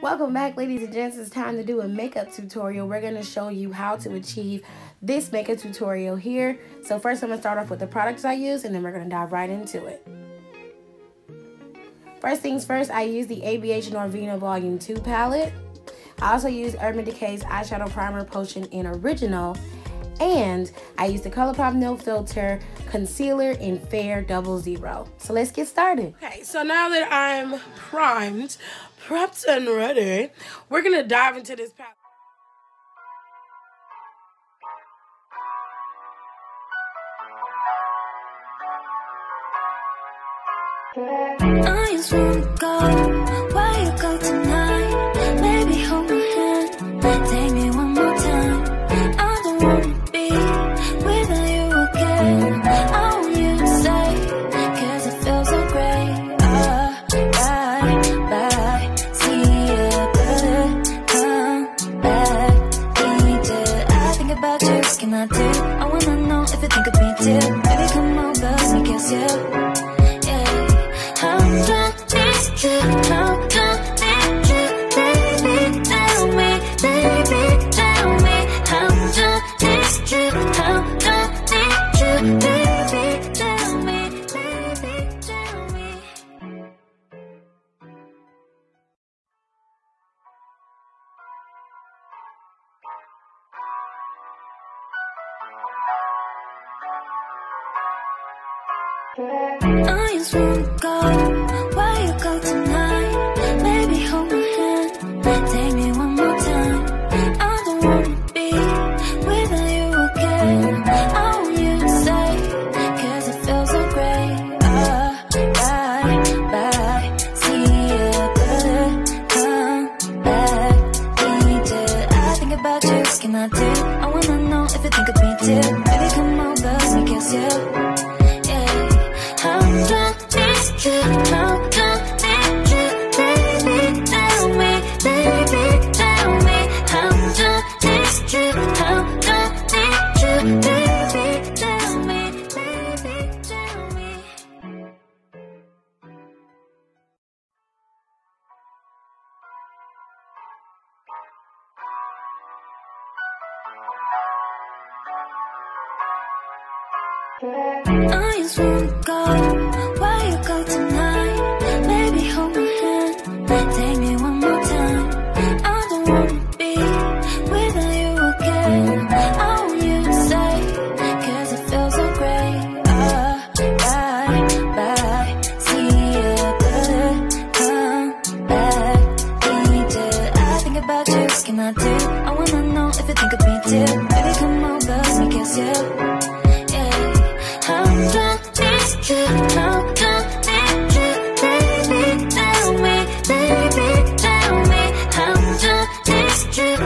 Welcome back, ladies and gents. It's time to do a makeup tutorial. We're going to show you how to achieve this makeup tutorial here. So first I'm going to start off with the products I use, and then we're going to dive right into it. First things first, I use the ABH Norvina Volume 2 palette. I also use Urban Decay's Eyeshadow Primer Potion in Original. And I use the ColourPop No Filter Concealer in Fair 00. So let's get started. Okay, so now that I'm primed, prepped, and ready, we're going to dive into this palette. I just wanna go where you go tonight. Baby, hold my hand, take me one more time. I don't wanna be without you again. I want you to stay, cause it feels so great. Bye, see ya, better come back. Need it, I think about you, what can I do? I wanna know if you think of me too. Baby, come over, let me kiss you. How don't need you, baby, tell me, baby, tell me. How don't need you, baby, tell me, baby, tell me. I just wanna go where you go tonight. Baby, hold my hand, take me one more time. I don't wanna be without you again. I want you to stay, cause it feels so great. Bye, see ya, better come back. Need it, I think about you, what can I do? I wanna know if you think of me too. Baby, come over, let me kiss you. How don't need you, baby, tell me, baby, tell me. How don't need you, baby, tell me, baby, tell me. I just wanna go where you go tonight. Baby, hold my hand, take me one more time. I don't wanna be without you again. I want you to stay, cause it feels so great. Bye, see ya, better come back. Need it, I think about you, what can I do? I wanna know if you think of me too. Baby, come over, let me kiss you. How don't need you, baby, tell me, baby, tell me. How don't need you,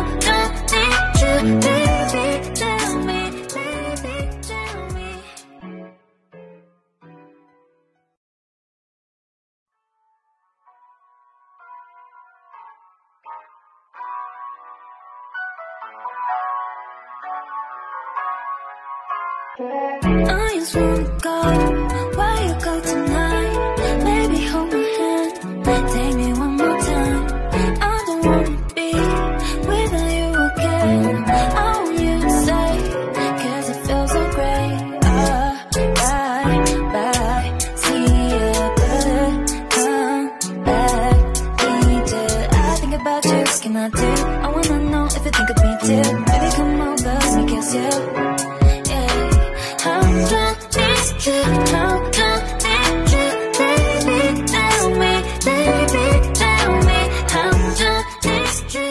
baby, tell me, baby, tell me. I just wanna go where you go tonight. Baby, hold my hand, take me one more time. I don't wanna be without you again. I want you to stay, cause it feels so great. Bye, see ya, better come back. Need it, I think about you, what can I do? I wanna know if you think of me too. Baby, come over, let me kiss you. How don't need you, baby, tell me, baby, tell me. How don't need you,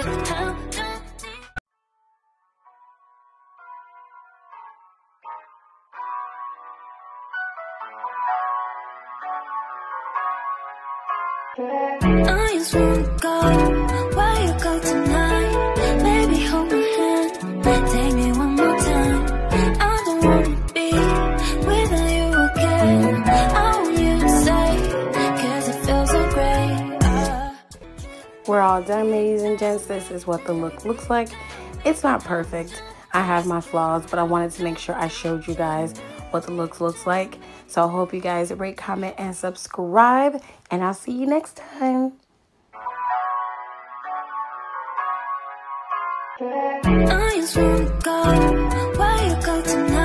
I just wanna go where you go tonight. Baby, hold my hand, take me one more time. I don't wanna be without you again. I want you to stay, cause it feels so great. We're all done, ladies and gents. This is what the look looks like. It's not perfect. I have my flaws, but I wanted to make sure I showed you guys what the looks like. So I hope you guys rate, comment, and subscribe, and I'll see you next time. I just wanna go where you go tonight.